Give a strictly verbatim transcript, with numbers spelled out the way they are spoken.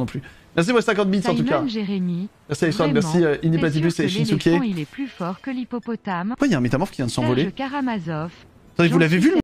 plus. Merci pour les cinquante bits en tout cas. Jérémy, merci Alexandre, merci euh, Inipatibus et Shinsuke. Il est plus fort que l'hippopotame. Pourquoi il y a un métamorphe qui vient de s'envoler? Karamazov. Attendez, vous l'avez vu le